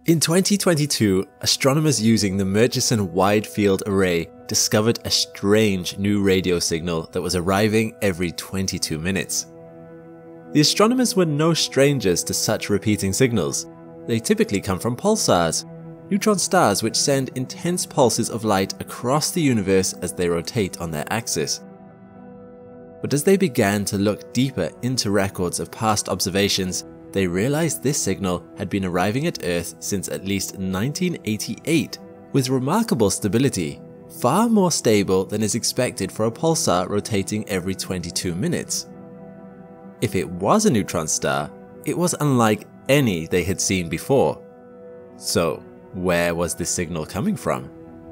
In 2022, astronomers using the Murchison Wide Field Array discovered a strange new radio signal that was arriving every 22 minutes. The astronomers were no strangers to such repeating signals. They typically come from pulsars, neutron stars which send intense pulses of light across the universe as they rotate on their axis. But as they began to look deeper into records of past observations, they realized this signal had been arriving at Earth since at least 1988, with remarkable stability, far more stable than is expected for a pulsar rotating every 22 minutes. If it was a neutron star, it was unlike any they had seen before. So, where was this signal coming from?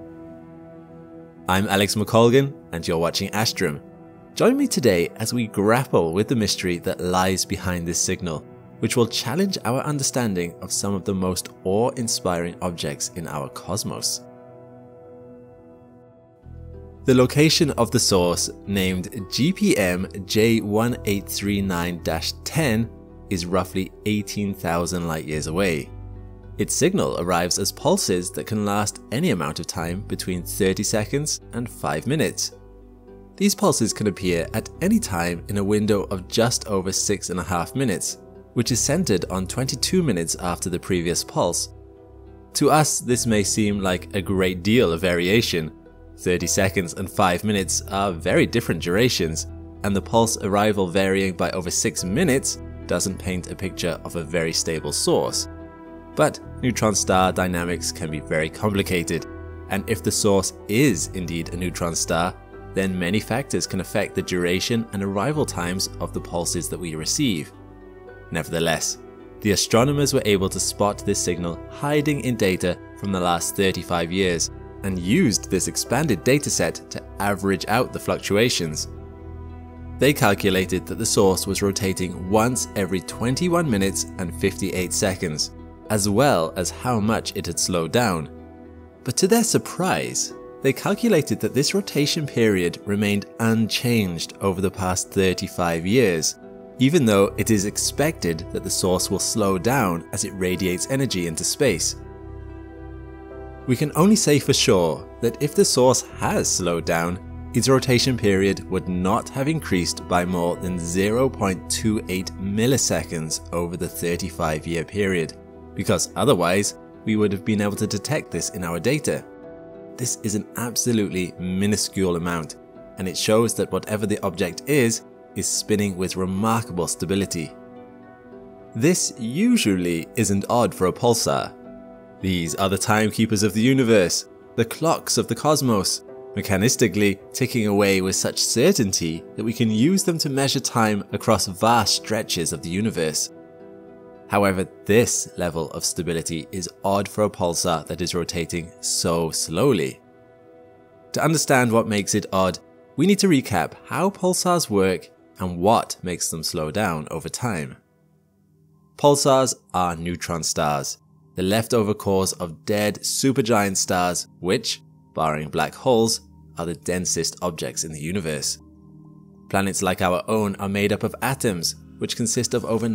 I'm Alex McColgan, and you're watching Astrum. Join me today as we grapple with the mystery that lies behind this signal, which will challenge our understanding of some of the most awe-inspiring objects in our cosmos. The location of the source, named GPM J1839-10, is roughly 18,000 light-years away. Its signal arrives as pulses that can last any amount of time between 30 seconds and 5 minutes. These pulses can appear at any time in a window of just over 6.5 minutes, which is centered on 22 minutes after the previous pulse. To us, this may seem like a great deal of variation. 30 seconds and 5 minutes are very different durations, and the pulse arrival varying by over 6 minutes doesn't paint a picture of a very stable source. But neutron star dynamics can be very complicated, and if the source is indeed a neutron star, then many factors can affect the duration and arrival times of the pulses that we receive. Nevertheless, the astronomers were able to spot this signal hiding in data from the last 35 years and used this expanded dataset to average out the fluctuations. They calculated that the source was rotating once every 21 minutes and 58 seconds, as well as how much it had slowed down. But to their surprise, they calculated that this rotation period remained unchanged over the past 35 years. Even though it is expected that the source will slow down as it radiates energy into space. We can only say for sure that if the source has slowed down, its rotation period would not have increased by more than 0.28 milliseconds over the 35-year period, because otherwise we would have been able to detect this in our data. This is an absolutely minuscule amount, and it shows that whatever the object is spinning with remarkable stability. This usually isn't odd for a pulsar. These are the timekeepers of the universe, the clocks of the cosmos, mechanistically ticking away with such certainty that we can use them to measure time across vast stretches of the universe. However, this level of stability is odd for a pulsar that is rotating so slowly. To understand what makes it odd, we need to recap how pulsars work and what makes them slow down over time. Pulsars are neutron stars, the leftover cores of dead supergiant stars which, barring black holes, are the densest objects in the universe. Planets like our own are made up of atoms, which consist of over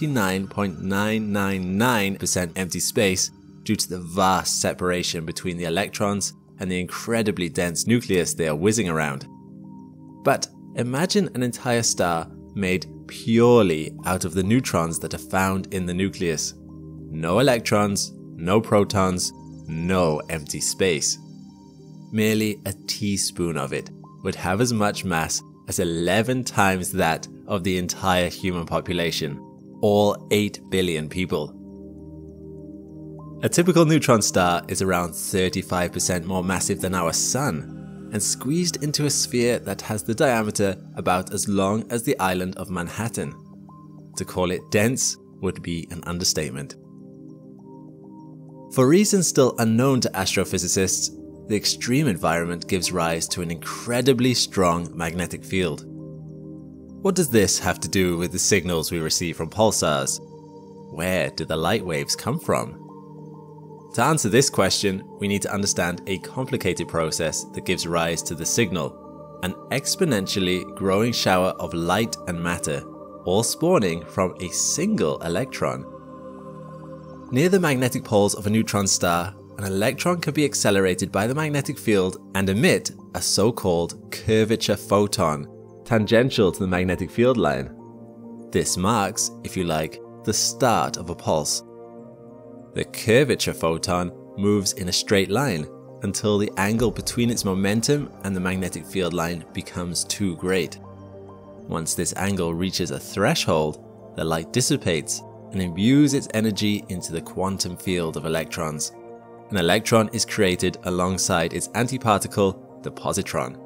99.999% empty space due to the vast separation between the electrons and the incredibly dense nucleus they are whizzing around. But imagine an entire star made purely out of the neutrons that are found in the nucleus. No electrons, no protons, no empty space. Merely a teaspoon of it would have as much mass as 11 times that of the entire human population, all 8 billion people. A typical neutron star is around 35% more massive than our Sun, and squeezed into a sphere that has the diameter about as long as the island of Manhattan. To call it dense would be an understatement. For reasons still unknown to astrophysicists, the extreme environment gives rise to an incredibly strong magnetic field. What does this have to do with the signals we receive from pulsars? Where do the light waves come from? To answer this question, we need to understand a complicated process that gives rise to the signal, an exponentially growing shower of light and matter, all spawning from a single electron. Near the magnetic poles of a neutron star, an electron can be accelerated by the magnetic field and emit a so-called curvature photon, tangential to the magnetic field line. This marks, if you like, the start of a pulse. The curvature photon moves in a straight line until the angle between its momentum and the magnetic field line becomes too great. Once this angle reaches a threshold, the light dissipates and imbues its energy into the quantum field of electrons. An electron is created alongside its antiparticle, the positron.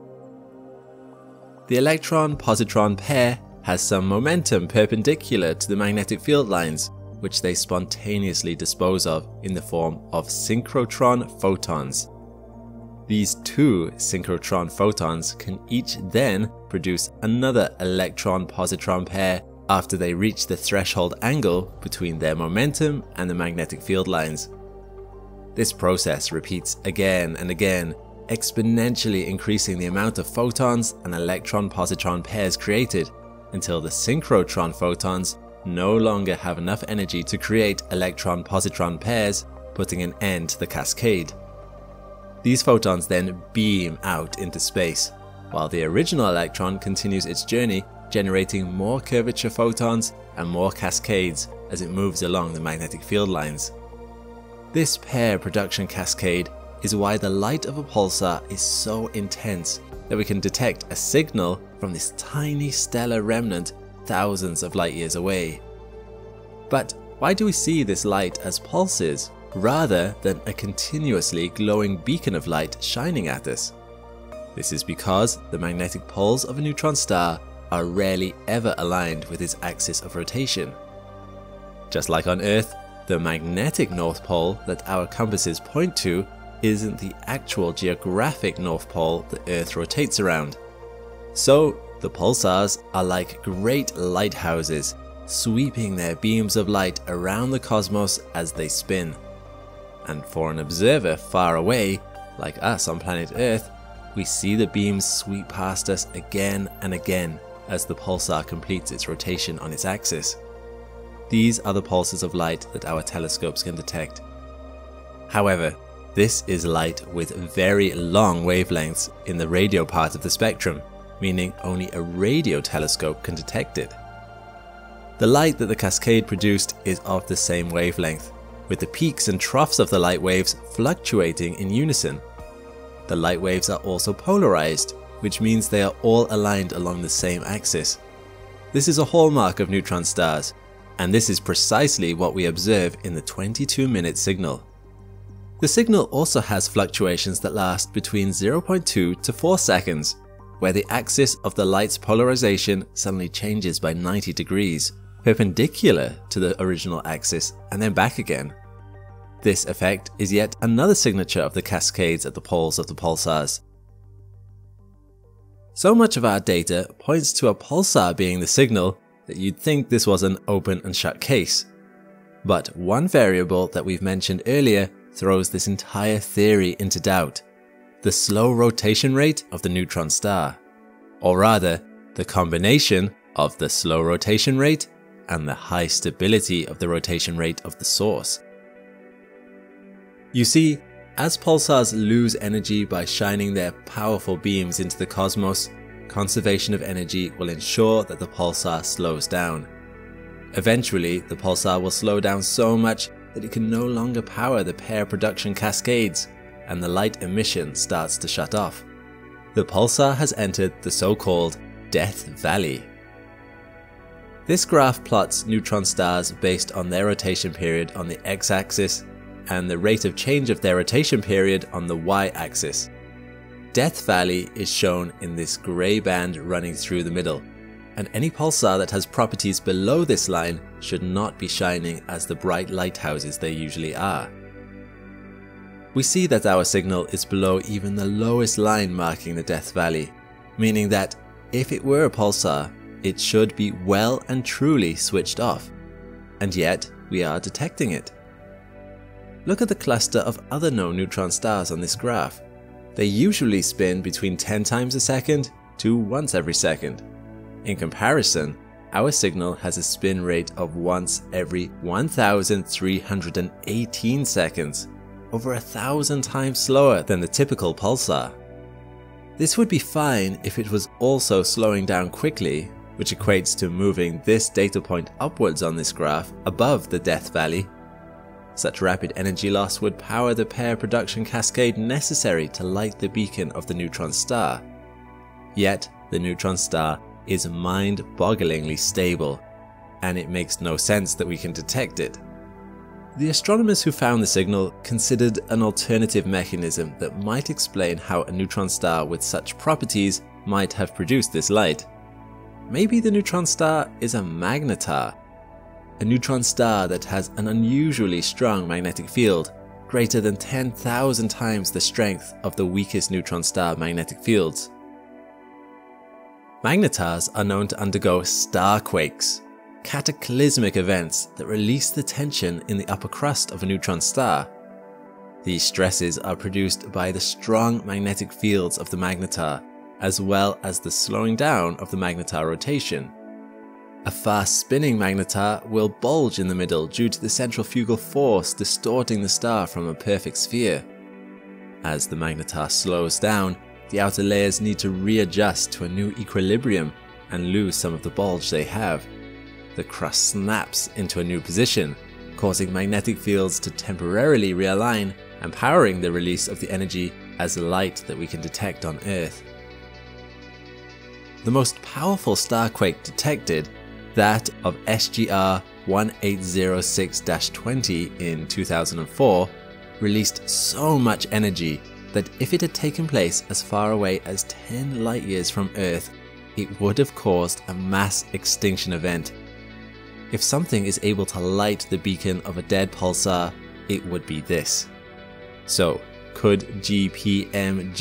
The electron-positron pair has some momentum perpendicular to the magnetic field lines, which they spontaneously dispose of in the form of synchrotron photons. These two synchrotron photons can each then produce another electron-positron pair after they reach the threshold angle between their momentum and the magnetic field lines. This process repeats again and again, exponentially increasing the amount of photons and electron-positron pairs created until the synchrotron photons no longer have enough energy to create electron-positron pairs, putting an end to the cascade. These photons then beam out into space, while the original electron continues its journey, generating more curvature photons and more cascades as it moves along the magnetic field lines. This pair production cascade is why the light of a pulsar is so intense that we can detect a signal from this tiny stellar remnant thousands of light years away. But why do we see this light as pulses rather than a continuously glowing beacon of light shining at us? This is because the magnetic poles of a neutron star are rarely ever aligned with its axis of rotation. Just like on Earth, the magnetic North Pole that our compasses point to isn't the actual geographic North Pole the Earth rotates around. So, the pulsars are like great lighthouses, sweeping their beams of light around the cosmos as they spin. And for an observer far away, like us on planet Earth, we see the beams sweep past us again and again as the pulsar completes its rotation on its axis. These are the pulses of light that our telescopes can detect. However, this is light with very long wavelengths in the radio part of the spectrum, meaning only a radio telescope can detect it. The light that the cascade produced is of the same wavelength, with the peaks and troughs of the light waves fluctuating in unison. The light waves are also polarized, which means they are all aligned along the same axis. This is a hallmark of neutron stars, and this is precisely what we observe in the 22-minute signal. The signal also has fluctuations that last between 0.2 to 4 seconds, where the axis of the light's polarization suddenly changes by 90 degrees, perpendicular to the original axis and then back again. This effect is yet another signature of the cascades at the poles of the pulsars. So much of our data points to a pulsar being the signal that you'd think this was an open and shut case. But one variable that we've mentioned earlier throws this entire theory into doubt: the slow rotation rate of the neutron star. Or rather, the combination of the slow rotation rate and the high stability of the rotation rate of the source. You see, as pulsars lose energy by shining their powerful beams into the cosmos, conservation of energy will ensure that the pulsar slows down. Eventually, the pulsar will slow down so much that it can no longer power the pair production cascades, and the light emission starts to shut off. The pulsar has entered the so-called Death Valley. This graph plots neutron stars based on their rotation period on the x-axis and the rate of change of their rotation period on the y-axis. Death Valley is shown in this grey band running through the middle, and any pulsar that has properties below this line should not be shining as the bright lighthouses they usually are. We see that our signal is below even the lowest line marking the Death Valley, meaning that if it were a pulsar, it should be well and truly switched off, and yet we are detecting it. Look at the cluster of other known neutron stars on this graph. They usually spin between 10 times a second to once every second. In comparison, our signal has a spin rate of once every 1,318 seconds, over 1,000 times slower than the typical pulsar. This would be fine if it was also slowing down quickly, which equates to moving this data point upwards on this graph above the Death Valley. Such rapid energy loss would power the pair production cascade necessary to light the beacon of the neutron star. Yet, the neutron star is mind-bogglingly stable, and it makes no sense that we can detect it. The astronomers who found the signal considered an alternative mechanism that might explain how a neutron star with such properties might have produced this light. Maybe the neutron star is a magnetar, a neutron star that has an unusually strong magnetic field, greater than 10,000 times the strength of the weakest neutron star magnetic fields. Magnetars are known to undergo starquakes, cataclysmic events that release the tension in the upper crust of a neutron star. These stresses are produced by the strong magnetic fields of the magnetar, as well as the slowing down of the magnetar rotation. A fast-spinning magnetar will bulge in the middle due to the centrifugal force distorting the star from a perfect sphere. As the magnetar slows down, the outer layers need to readjust to a new equilibrium and lose some of the bulge they have. The crust snaps into a new position, causing magnetic fields to temporarily realign and powering the release of the energy as light that we can detect on Earth. The most powerful starquake detected, that of SGR 1806-20 in 2004, released so much energy that if it had taken place as far away as 10 light years from Earth, it would have caused a mass extinction event. If something is able to light the beacon of a dead pulsar, it would be this. So, could GPM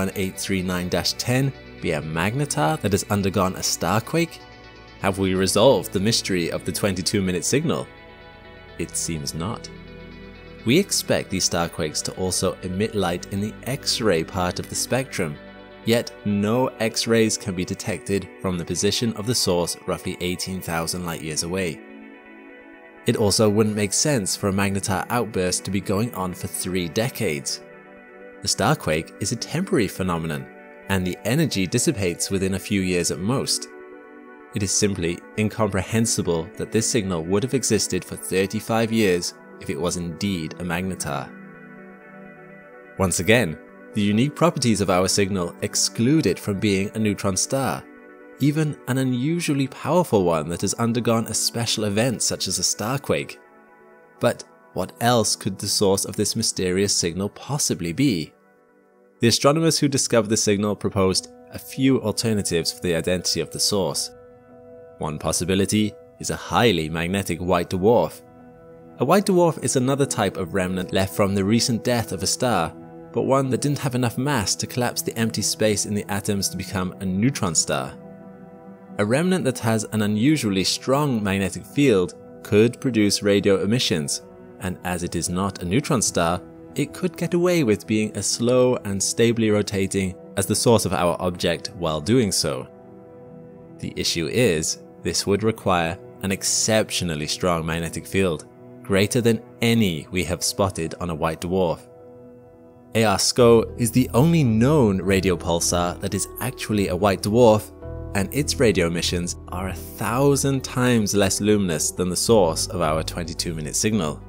J1839-10 be a magnetar that has undergone a starquake? Have we resolved the mystery of the 22-minute signal? It seems not. We expect these starquakes to also emit light in the X-ray part of the spectrum, yet no X-rays can be detected from the position of the source roughly 18,000 light years away. It also wouldn't make sense for a magnetar outburst to be going on for 3 decades. The starquake is a temporary phenomenon, and the energy dissipates within a few years at most. It is simply incomprehensible that this signal would have existed for 35 years if it was indeed a magnetar. Once again, the unique properties of our signal exclude it from being a neutron star, even an unusually powerful one that has undergone a special event such as a starquake. But what else could the source of this mysterious signal possibly be? The astronomers who discovered the signal proposed a few alternatives for the identity of the source. One possibility is a highly magnetic white dwarf. A white dwarf is another type of remnant left from the recent death of a star, but one that didn't have enough mass to collapse the empty space in the atoms to become a neutron star. A remnant that has an unusually strong magnetic field could produce radio emissions, and as it is not a neutron star, it could get away with being as slow and stably rotating as the source of our object while doing so. The issue is, this would require an exceptionally strong magnetic field, greater than any we have spotted on a white dwarf. AR-SCO is the only known radio pulsar that is actually a white dwarf, and its radio emissions are 1,000 times less luminous than the source of our 22-minute signal.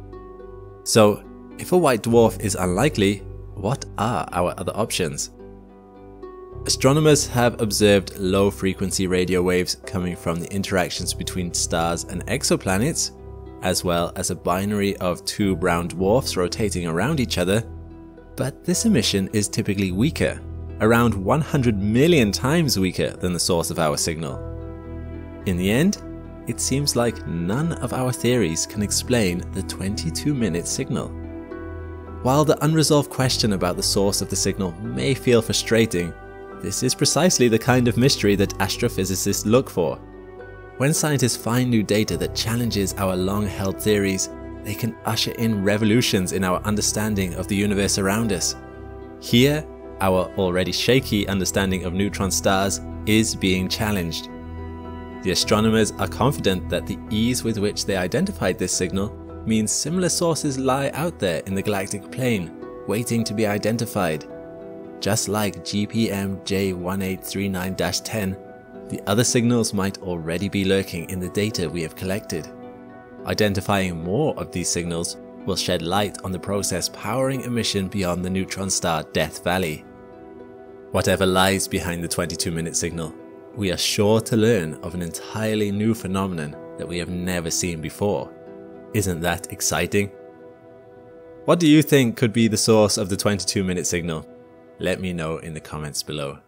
So, if a white dwarf is unlikely, what are our other options? Astronomers have observed low-frequency radio waves coming from the interactions between stars and exoplanets, as well as a binary of 2 brown dwarfs rotating around each other, but this emission is typically weaker, around 100 million times weaker than the source of our signal. In the end, it seems like none of our theories can explain the 22-minute signal. While the unresolved question about the source of the signal may feel frustrating, this is precisely the kind of mystery that astrophysicists look for. When scientists find new data that challenges our long-held theories, they can usher in revolutions in our understanding of the universe around us. Here, our already shaky understanding of neutron stars is being challenged. The astronomers are confident that the ease with which they identified this signal means similar sources lie out there in the galactic plane, waiting to be identified. Just like GPM J1839-10, the other signals might already be lurking in the data we have collected. Identifying more of these signals will shed light on the process powering a mission beyond the neutron star Death Valley. Whatever lies behind the 22-minute signal, we are sure to learn of an entirely new phenomenon that we have never seen before. Isn't that exciting? What do you think could be the source of the 22-minute signal? Let me know in the comments below.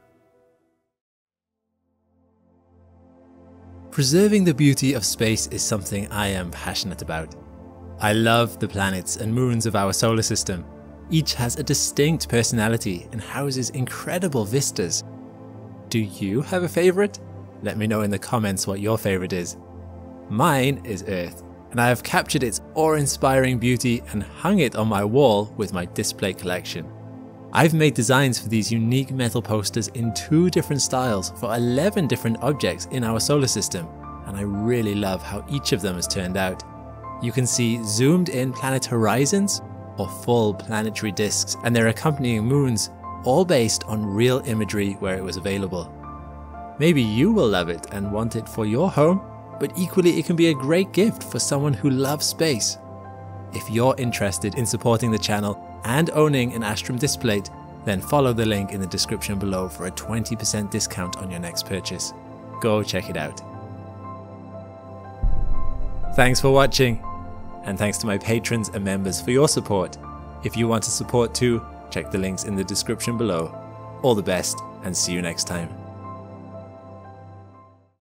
Preserving the beauty of space is something I am passionate about. I love the planets and moons of our solar system. Each has a distinct personality and houses incredible vistas. Do you have a favorite? Let me know in the comments what your favorite is. Mine is Earth, and I have captured its awe-inspiring beauty and hung it on my wall with my display collection. I've made designs for these unique metal posters in 2 different styles for 11 different objects in our solar system, and I really love how each of them has turned out. You can see zoomed in planet horizons or full planetary disks and their accompanying moons, all based on real imagery where it was available. Maybe you will love it and want it for your home, but equally it can be a great gift for someone who loves space. If you're interested in supporting the channel and owning an Astrum display, then follow the link in the description below for a 20% discount on your next purchase. Go check it out. Thanks for watching, and thanks to my patrons and members for your support. If you want to support too, check the links in the description below. All the best, and see you next time.